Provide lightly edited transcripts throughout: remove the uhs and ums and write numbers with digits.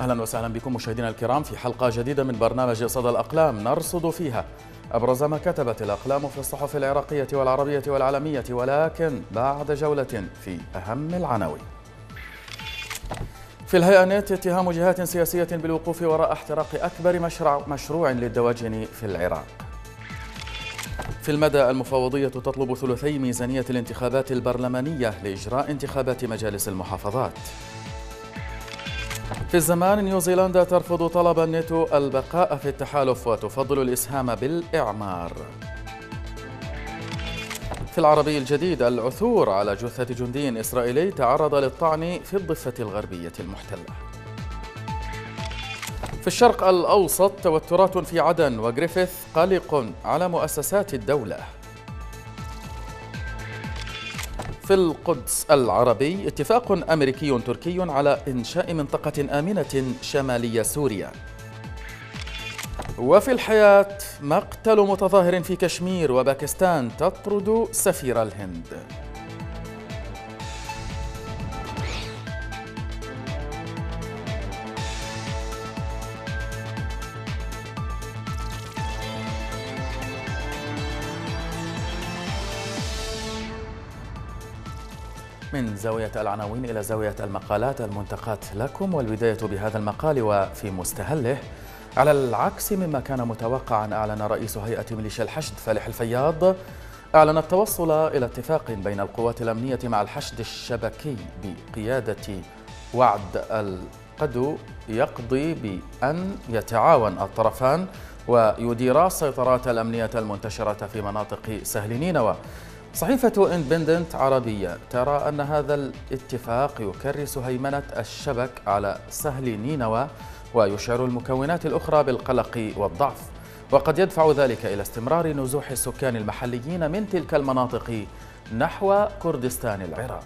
أهلا وسهلا بكم مشاهدينا الكرام في حلقة جديدة من برنامج صدى الأقلام نرصد فيها أبرز ما كتبت الأقلام في الصحف العراقية والعربية والعالمية، ولكن بعد جولة في أهم العناوين. في الهيئة نت اتهام جهات سياسية بالوقوف وراء احتراق أكبر مشروع للدواجن في العراق. في المدى المفوضية تطلب ثلثي ميزانية الانتخابات البرلمانية لإجراء انتخابات مجالس المحافظات. في الزمان نيوزيلندا ترفض طلب الناتو البقاء في التحالف وتفضل الإسهام بالإعمار. في العربي الجديد العثور على جثة جندي إسرائيلي تعرض للطعن في الضفة الغربية المحتلة. في الشرق الأوسط توترات في عدن وغريفيث قلق على مؤسسات الدولة. في القدس العربي اتفاق أمريكي تركي على إنشاء منطقة آمنة شمالي سوريا. وفي الحياة مقتل متظاهر في كشمير وباكستان تطرد سفير الهند. من زاوية العناوين إلى زاوية المقالات المنتقاة لكم، والبداية بهذا المقال وفي مستهله. على العكس مما كان متوقعا، أعلن رئيس هيئة ميليشيا الحشد فالح الفياض التوصل إلى اتفاق بين القوات الأمنية مع الحشد الشبكي بقيادة وعد القدو يقضي بأن يتعاون الطرفان ويديرا السيطرات الأمنية المنتشرة في مناطق سهل نينوى. صحيفة إندبندنت عربية ترى أن هذا الاتفاق يكرس هيمنة الشبك على سهل نينوى ويشعر المكونات الأخرى بالقلق والضعف، وقد يدفع ذلك إلى استمرار نزوح السكان المحليين من تلك المناطق نحو كردستان العراق.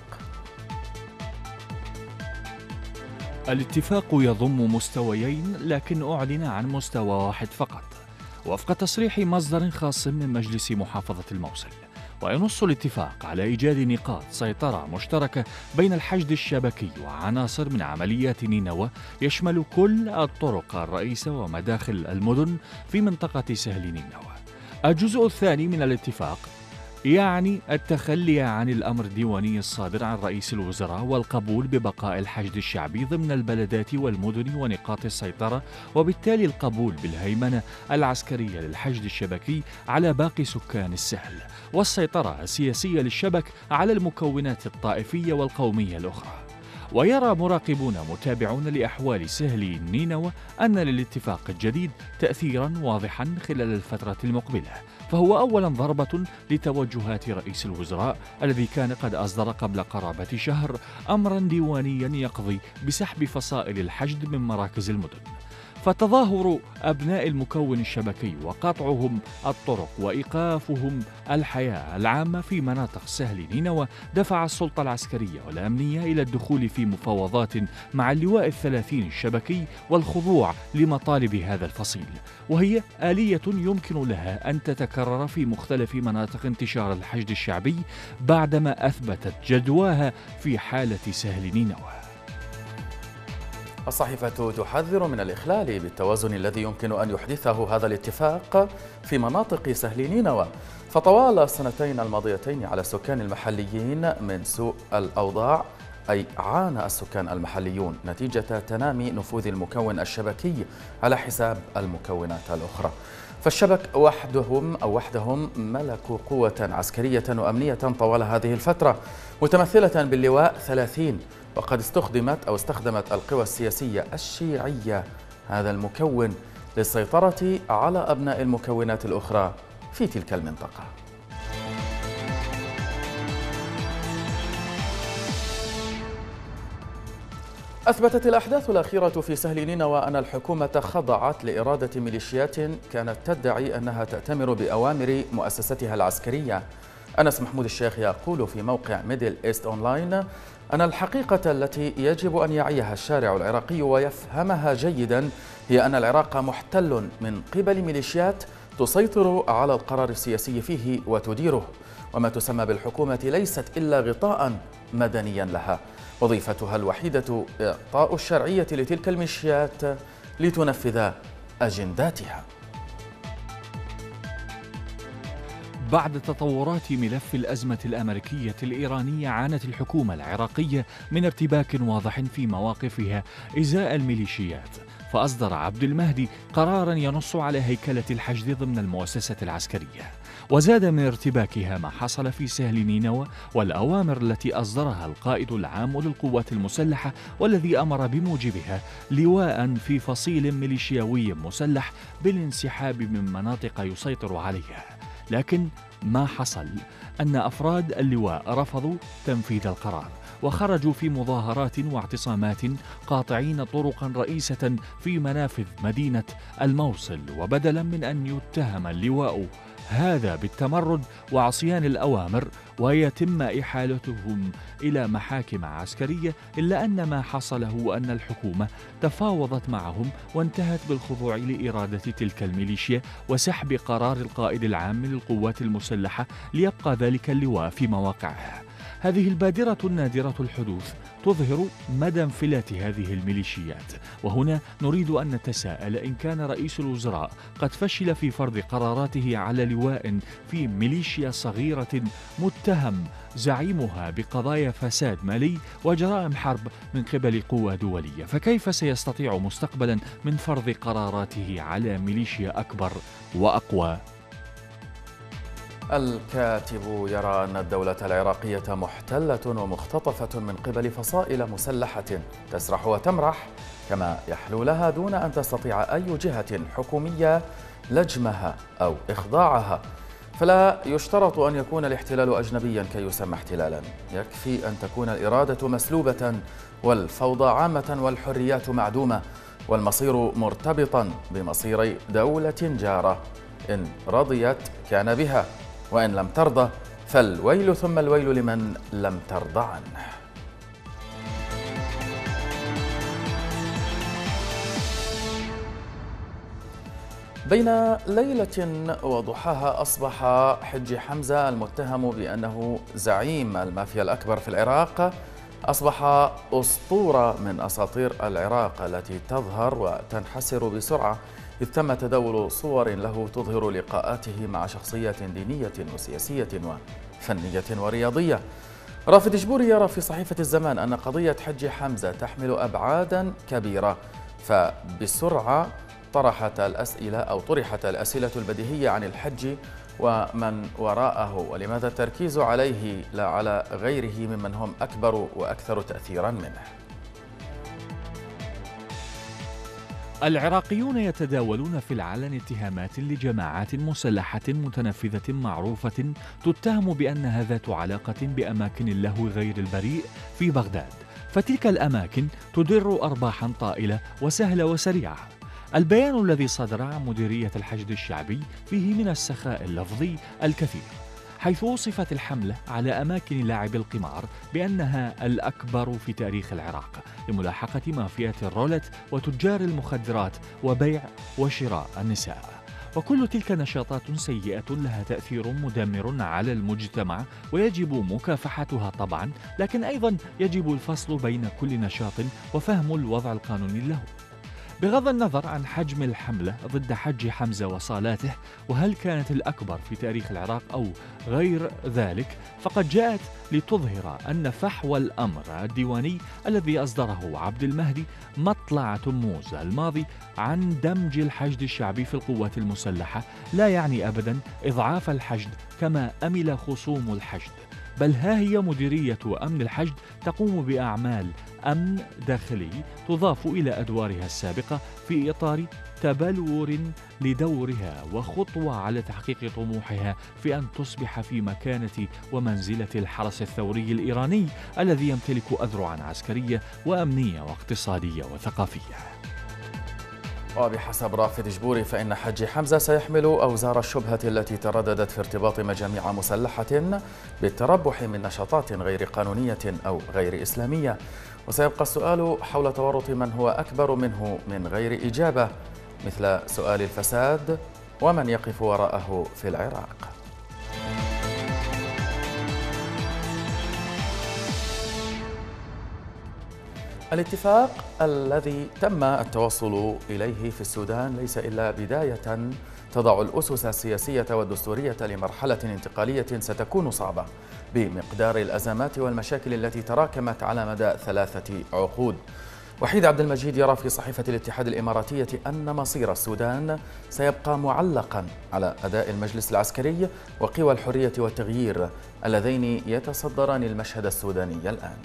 الاتفاق يضم مستويين، لكن أعلن عن مستوى واحد فقط وفق تصريح مصدر خاص من مجلس محافظة الموصل. وينص الاتفاق على إيجاد نقاط سيطرة مشتركة بين الحشد الشبكي وعناصر من عمليات نينوى، يشمل كل الطرق الرئيسة ومداخل المدن في منطقة سهل نينوى. الجزء الثاني من الاتفاق يعني التخلي عن الأمر الديواني الصادر عن رئيس الوزراء والقبول ببقاء الحشد الشعبي ضمن البلدات والمدن ونقاط السيطرة، وبالتالي القبول بالهيمنة العسكرية للحشد الشبكي على باقي سكان السهل، والسيطرة السياسية للشبك على المكونات الطائفية والقومية الأخرى. ويرى مراقبون متابعون لأحوال سهل نينوى أن للاتفاق الجديد تأثيرا واضحا خلال الفترة المقبلة، فهو أولا ضربة لتوجهات رئيس الوزراء الذي كان قد أصدر قبل قرابة شهر أمرا ديوانيا يقضي بسحب فصائل الحشد من مراكز المدن. فتظاهر أبناء المكون الشبكي وقطعهم الطرق وإيقافهم الحياة العامة في مناطق سهل نينوى دفع السلطة العسكرية والأمنية إلى الدخول في مفاوضات مع اللواء الثلاثين الشبكي والخضوع لمطالب هذا الفصيل، وهي آلية يمكن لها أن تتكرر في مختلف مناطق انتشار الحشد الشعبي بعدما أثبتت جدواها في حالة سهل نينوى. الصحيفة تحذر من الإخلال بالتوازن الذي يمكن أن يحدثه هذا الاتفاق في مناطق سهل نينوى، فطوال السنتين الماضيتين على السكان المحليين من سوء الأوضاع، أي عانى السكان المحليون نتيجة تنامي نفوذ المكون الشبكي على حساب المكونات الأخرى. فالشبك وحدهم ملكوا قوة عسكرية وأمنية طوال هذه الفترة متمثلة باللواء 30، وقد استخدمت القوى السياسية الشيعية هذا المكون للسيطرة على أبناء المكونات الأخرى في تلك المنطقة. أثبتت الأحداث الأخيرة في سهل نينوى أن الحكومة خضعت لإرادة ميليشيات كانت تدعي أنها تأتمر بأوامر مؤسستها العسكرية. أنس محمود الشيخ يقول في موقع ميدل إيست أونلاين أن الحقيقة التي يجب أن يعيها الشارع العراقي ويفهمها جيدا هي أن العراق محتل من قبل ميليشيات تسيطر على القرار السياسي فيه وتديره، وما تسمى بالحكومة ليست إلا غطاء مدنيا لها. وظيفتها الوحيدة إعطاء الشرعية لتلك الميليشيات لتنفذ أجنداتها. بعد تطورات ملف الأزمة الأمريكية الإيرانية، عانت الحكومة العراقية من ارتباك واضح في مواقفها إزاء الميليشيات، فأصدر عبد المهدي قراراً ينص على هيكلة الحشد ضمن المؤسسة العسكرية. وزاد من ارتباكها ما حصل في سهل نينوى والأوامر التي أصدرها القائد العام للقوات المسلحة، والذي أمر بموجبها لواء في فصيل ميليشياوي مسلح بالانسحاب من مناطق يسيطر عليها. لكن ما حصل أن أفراد اللواء رفضوا تنفيذ القرار، وخرجوا في مظاهرات واعتصامات قاطعين طرقا رئيسة في منافذ مدينة الموصل. وبدلا من أن يتهم اللواء هذا بالتمرد وعصيان الأوامر ويتم إحالتهم إلى محاكم عسكرية، إلا أن ما حصل هو أن الحكومة تفاوضت معهم وانتهت بالخضوع لإرادة تلك الميليشيا وسحب قرار القائد العام للقوات المسلحة ليبقى ذلك اللواء في مواقعها. هذه البادرة النادرة الحدوث تظهر مدى انفلات هذه الميليشيات، وهنا نريد أن نتساءل إن كان رئيس الوزراء قد فشل في فرض قراراته على لواء في ميليشيا صغيرة متهم زعيمها بقضايا فساد مالي وجرائم حرب من قبل قوى دولية، فكيف سيستطيع مستقبلا من فرض قراراته على ميليشيا أكبر وأقوى؟ الكاتب يرى أن الدولة العراقية محتلة ومختطفة من قبل فصائل مسلحة تسرح وتمرح كما يحلو لها دون أن تستطيع أي جهة حكومية لجمها أو إخضاعها. فلا يشترط أن يكون الاحتلال أجنبيا كي يسمى احتلالا، يكفي أن تكون الإرادة مسلوبة والفوضى عامة والحريات معدومة والمصير مرتبطا بمصير دولة جارة، إن رضيت كان بها، وإن لم ترضى فالويل ثم الويل لمن لم ترضى عنه. بين ليلة وضحاها أصبح حجي حمزة المتهم بأنه زعيم المافيا الأكبر في العراق، أصبح أسطورة من أساطير العراق التي تظهر وتنحسر بسرعة، إذ تم تداول صور له تظهر لقاءاته مع شخصيات دينية وسياسية وفنية ورياضية. رافد جبوري يرى في صحيفة الزمان أن قضية حجي حمزة تحمل أبعادا كبيرة، فبسرعة طرحت الأسئلة البديهية عن الحج ومن وراءه، ولماذا التركيز عليه لا على غيره ممن هم أكبر وأكثر تأثيرا منه. العراقيون يتداولون في العلن اتهامات لجماعات مسلحة متنفذة معروفة تتهم بأنها ذات علاقة بأماكن اللهو غير البريء في بغداد، فتلك الأماكن تدر أرباحا طائلة وسهلة وسريعة. البيان الذي صدر عن مديرية الحشد الشعبي فيه من السخاء اللفظي الكثير، حيث وصفت الحملة على أماكن لاعب القمار بأنها الأكبر في تاريخ العراق لملاحقة مافيات الرولت وتجار المخدرات وبيع وشراء النساء. وكل تلك نشاطات سيئة لها تأثير مدمر على المجتمع ويجب مكافحتها طبعا، لكن أيضا يجب الفصل بين كل نشاط وفهم الوضع القانوني له. بغض النظر عن حجم الحملة ضد حجي حمزة وصالاته وهل كانت الأكبر في تاريخ العراق أو غير ذلك، فقد جاءت لتظهر أن فحوى الأمر الديواني الذي أصدره عبد المهدي مطلع تموز الماضي عن دمج الحشد الشعبي في القوات المسلحة لا يعني أبدا إضعاف الحشد كما أمل خصوم الحشد، بل ها هي مديرية أمن الحشد تقوم بأعمال أمن داخلي تضاف إلى أدوارها السابقة في إطار تبلور لدورها وخطوة على تحقيق طموحها في أن تصبح في مكانة ومنزلة الحرس الثوري الإيراني الذي يمتلك أذرعا عسكرية وأمنية واقتصادية وثقافية. وبحسب رافد جبوري فإن حجي حمزة سيحمل أوزار الشبهة التي ترددت في ارتباط مجاميع مسلحة بالتربح من نشاطات غير قانونية أو غير إسلامية، وسيبقى السؤال حول تورط من هو أكبر منه من غير إجابة، مثل سؤال الفساد ومن يقف وراءه في العراق. الاتفاق الذي تم التوصل إليه في السودان ليس إلا بداية تضع الأسس السياسية والدستورية لمرحلة انتقالية ستكون صعبة بمقدار الأزمات والمشاكل التي تراكمت على مدى 3 عقود. وحيد عبد المجيد يرى في صحيفة الاتحاد الإماراتية أن مصير السودان سيبقى معلقا على أداء المجلس العسكري وقوى الحرية والتغيير اللذين يتصدران المشهد السوداني الآن.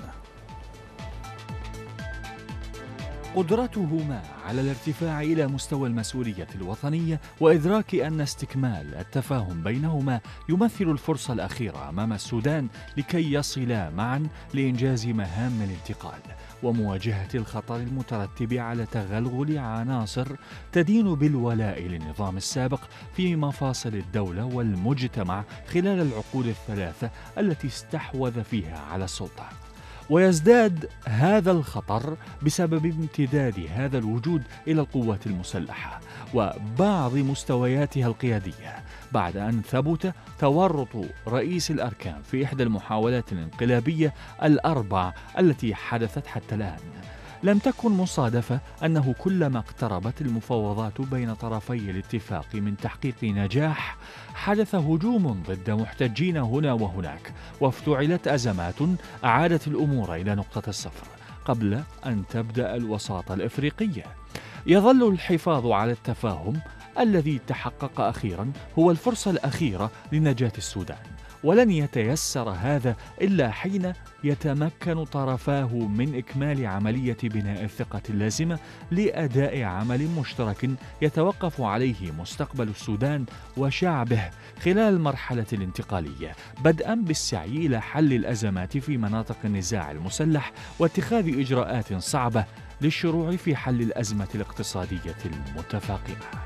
قدرتهما على الارتفاع إلى مستوى المسؤولية الوطنية وإدراك أن استكمال التفاهم بينهما يمثل الفرصة الأخيرة أمام السودان لكي يصلا معا لإنجاز مهام الانتقال ومواجهة الخطر المترتب على تغلغل عناصر تدين بالولاء للنظام السابق في مفاصل الدولة والمجتمع خلال العقود الثلاثة التي استحوذ فيها على السلطة. ويزداد هذا الخطر بسبب امتداد هذا الوجود إلى القوات المسلحة وبعض مستوياتها القيادية بعد أن ثبت تورط رئيس الأركان في إحدى المحاولات الانقلابية الأربع التي حدثت حتى الآن. لم تكن مصادفة أنه كلما اقتربت المفاوضات بين طرفي الاتفاق من تحقيق نجاح حدث هجوم ضد محتجين هنا وهناك وافتعلت أزمات أعادت الأمور إلى نقطة الصفر قبل أن تبدأ الوساطة الإفريقية. يظل الحفاظ على التفاهم الذي تحقق أخيرا هو الفرصة الأخيرة لنجاة السودان، ولن يتيسر هذا إلا حين يتمكن طرفاه من إكمال عملية بناء الثقة اللازمة لأداء عمل مشترك يتوقف عليه مستقبل السودان وشعبه خلال المرحلة الانتقالية، بدءا بالسعي إلى حل الأزمات في مناطق النزاع المسلح واتخاذ إجراءات صعبة للشروع في حل الأزمة الاقتصادية المتفاقمة.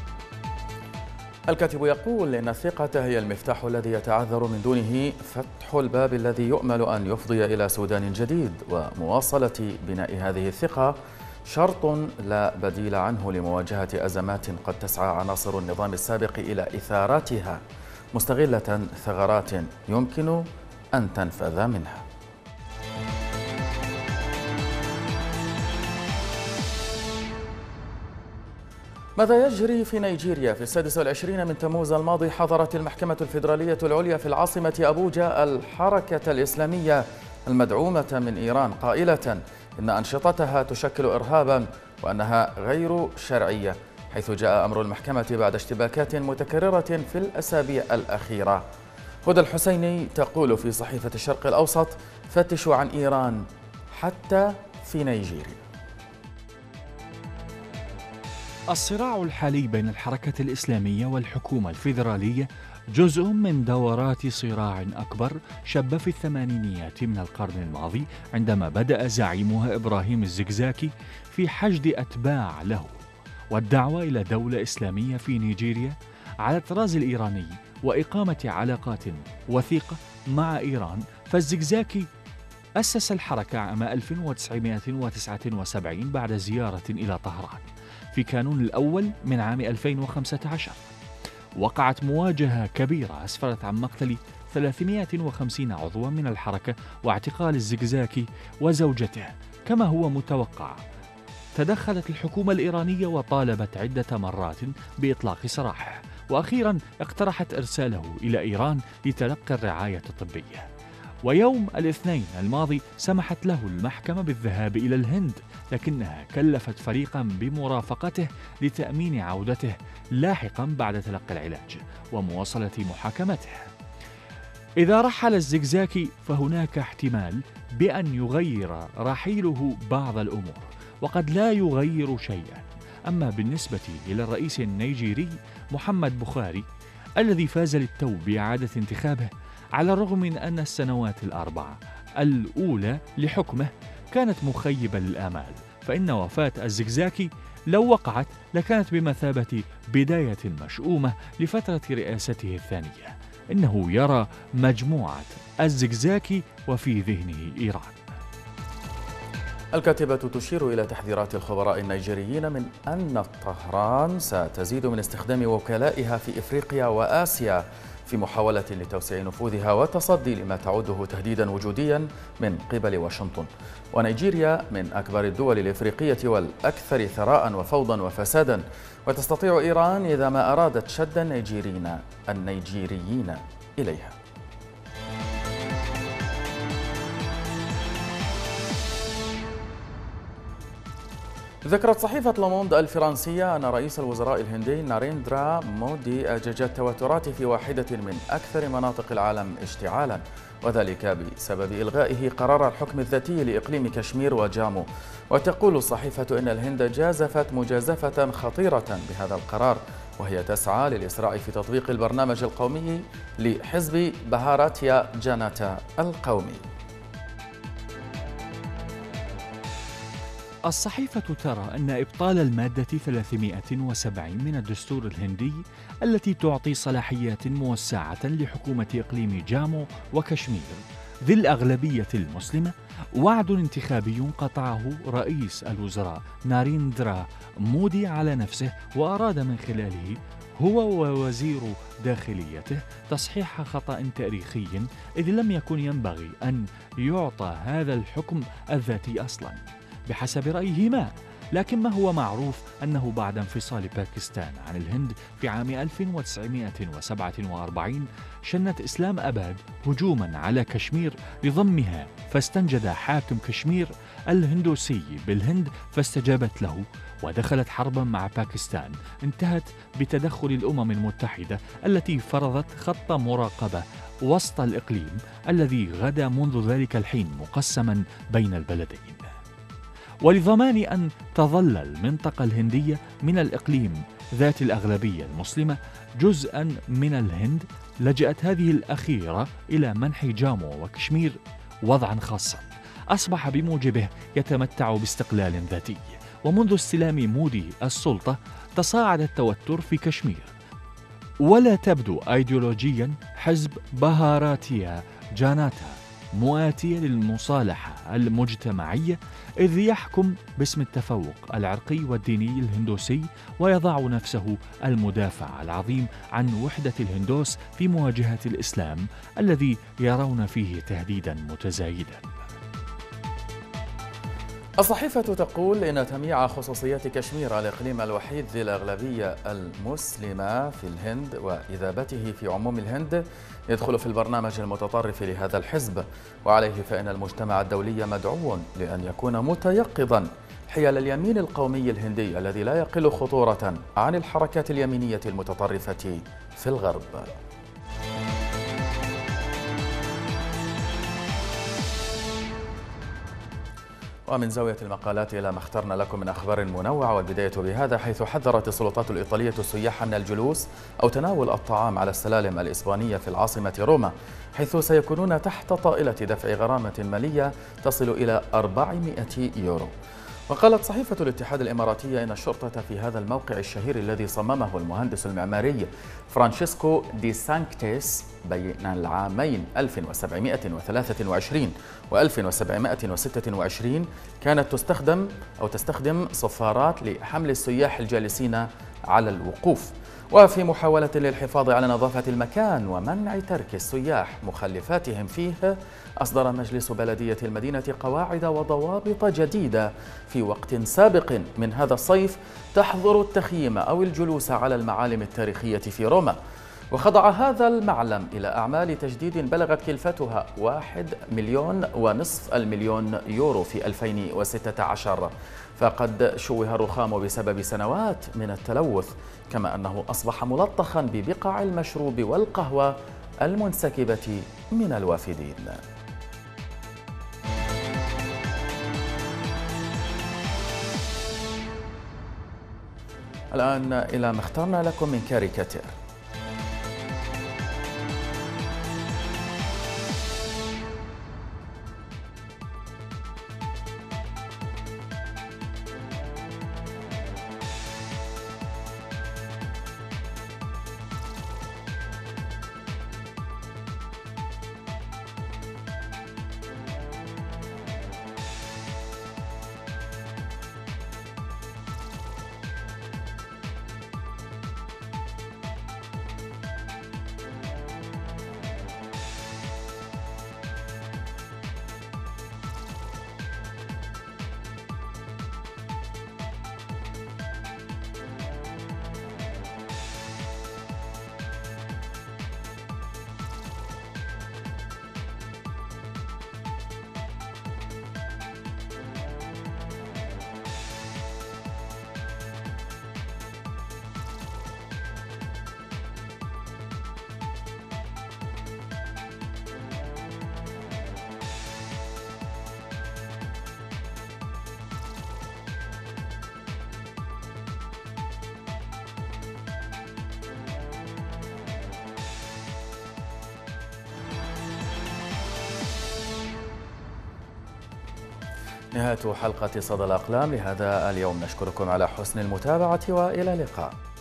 الكاتب يقول إن الثقة هي المفتاح الذي يتعذر من دونه فتح الباب الذي يؤمل أن يفضي إلى سودان جديد، ومواصلة بناء هذه الثقة شرط لا بديل عنه لمواجهة أزمات قد تسعى عناصر النظام السابق إلى إثاراتها مستغلة ثغرات يمكن أن تنفذ منها. ماذا يجري في نيجيريا؟ في 26 من تموز الماضي حظرت المحكمة الفيدرالية العليا في العاصمة أبوجا الحركة الإسلامية المدعومة من إيران قائلة إن أنشطتها تشكل إرهابا وأنها غير شرعية، حيث جاء أمر المحكمة بعد اشتباكات متكررة في الأسابيع الأخيرة. هدى الحسيني تقول في صحيفة الشرق الأوسط: فتشوا عن إيران حتى في نيجيريا. الصراع الحالي بين الحركة الإسلامية والحكومة الفيدرالية جزء من دورات صراع أكبر شب في الثمانينيات من القرن الماضي، عندما بدأ زعيمها إبراهيم الزكزاكي في حشد أتباع له والدعوة إلى دولة إسلامية في نيجيريا على الطراز الإيراني وإقامة علاقات وثيقة مع إيران. فالزكزاكي أسس الحركة عام 1979 بعد زيارة إلى طهران في كانون الأول من عام 2015. وقعت مواجهة كبيرة أسفرت عن مقتل 350 عضوا من الحركة واعتقال الزكزاكي وزوجته كما هو متوقع. تدخلت الحكومة الإيرانية وطالبت عدة مرات بإطلاق سراحه، وأخيرا اقترحت إرساله إلى إيران لتلقي الرعاية الطبية. ويوم الاثنين الماضي سمحت له المحكمة بالذهاب إلى الهند، لكنها كلفت فريقا بمرافقته لتأمين عودته لاحقا بعد تلقي العلاج ومواصلة محاكمته. إذا رحل الزكزاكي فهناك احتمال بأن يغير رحيله بعض الأمور، وقد لا يغير شيئا. أما بالنسبة إلى الرئيس النيجيري محمد بخاري الذي فاز للتو بإعادة انتخابه على الرغم من أن السنوات الأربع الأولى لحكمه كانت مخيبة للآمال، فإن وفاة الزكزاكي لو وقعت لكانت بمثابة بداية مشؤومة لفترة رئاسته الثانية. إنه يرى مجموعة الزكزاكي وفي ذهنه إيران. الكاتبة تشير إلى تحذيرات الخبراء النيجيريين من أن طهران ستزيد من استخدام وكلائها في إفريقيا وآسيا في محاولة لتوسيع نفوذها والتصدي لما تعده تهديدا وجوديا من قبل واشنطن. ونيجيريا من أكبر الدول الإفريقية والأكثر ثراء وفوضا وفسادا، وتستطيع إيران إذا ما أرادت شد النيجيريين إليها. ذكرت صحيفة لوموند الفرنسية أن رئيس الوزراء الهندي ناريندرا مودي أجج التوترات في واحدة من أكثر مناطق العالم اشتعالا، وذلك بسبب إلغائه قرار الحكم الذاتي لإقليم كشمير وجامو. وتقول الصحيفة إن الهند جازفت مجازفة خطيرة بهذا القرار، وهي تسعى للإسراع في تطبيق البرنامج القومي لحزب بهاراتيا جاناتا القومي. الصحيفة ترى أن إبطال المادة 370 من الدستور الهندي التي تعطي صلاحيات موسعة لحكومة إقليم جامو وكشمير ذي الأغلبية المسلمة وعد انتخابي قطعه رئيس الوزراء ناريندرا مودي على نفسه، وأراد من خلاله هو ووزير داخليته تصحيح خطأ تاريخي، إذ لم يكن ينبغي أن يعطى هذا الحكم الذاتي أصلاً بحسب رأيه ما. لكن ما هو معروف أنه بعد انفصال باكستان عن الهند في عام 1947 شنت إسلام أباد هجوما على كشمير لضمها، فاستنجد حاكم كشمير الهندوسي بالهند فاستجابت له، ودخلت حربا مع باكستان انتهت بتدخل الأمم المتحدة التي فرضت خط مراقبة وسط الإقليم الذي غدا منذ ذلك الحين مقسما بين البلدين. ولضمان أن تظل المنطقة الهندية من الإقليم ذات الأغلبية المسلمة جزءاً من الهند، لجأت هذه الأخيرة إلى منح جامو وكشمير وضعاً خاصاً أصبح بموجبه يتمتع باستقلال ذاتي. ومنذ استلام مودي السلطة تصاعد التوتر في كشمير، ولا تبدو أيديولوجياً حزب بهاراتيا جاناتا مؤاتية للمصالحة المجتمعية، إذ يحكم باسم التفوق العرقي والديني الهندوسي، ويضع نفسه المدافع العظيم عن وحدة الهندوس في مواجهة الإسلام الذي يرون فيه تهديدا متزايدا. الصحيفة تقول إن تمييع خصوصيات كشمير الإقليم الوحيد ذي الأغلبية المسلمة في الهند وإذابته في عموم الهند يدخل في البرنامج المتطرف لهذا الحزب، وعليه فإن المجتمع الدولي مدعو لأن يكون متيقظا حيال اليمين القومي الهندي الذي لا يقل خطورة عن الحركات اليمينية المتطرفة في الغرب. ومن زاوية المقالات إلى ما اخترنا لكم من أخبار منوعة، والبداية بهذا، حيث حذرت السلطات الإيطالية السياح من الجلوس أو تناول الطعام على السلالم الإسبانية في العاصمة روما، حيث سيكونون تحت طائلة دفع غرامة مالية تصل إلى 400 يورو. وقالت صحيفة الاتحاد الإماراتية إن الشرطة في هذا الموقع الشهير الذي صممه المهندس المعماري فرانشيسكو دي سانكتيس بين العامين 1723 و 1726 كانت تستخدم صفارات لحمل السياح الجالسين على الوقوف. وفي محاولة للحفاظ على نظافة المكان ومنع ترك السياح مخلفاتهم فيه، أصدر مجلس بلدية المدينة قواعد وضوابط جديدة في وقت سابق من هذا الصيف تحظر التخييم أو الجلوس على المعالم التاريخية في روما. وخضع هذا المعلم إلى أعمال تجديد بلغت كلفتها 1.5 مليون يورو في 2016، فقد شوه الرخام بسبب سنوات من التلوث، كما أنه أصبح ملطخا ببقع المشروب والقهوة المنسكبة من الوافدين. الآن إلى ما اخترنا لكم من كاريكاتير. نهاية حلقة صدى الأقلام لهذا اليوم، نشكركم على حسن المتابعة وإلى اللقاء.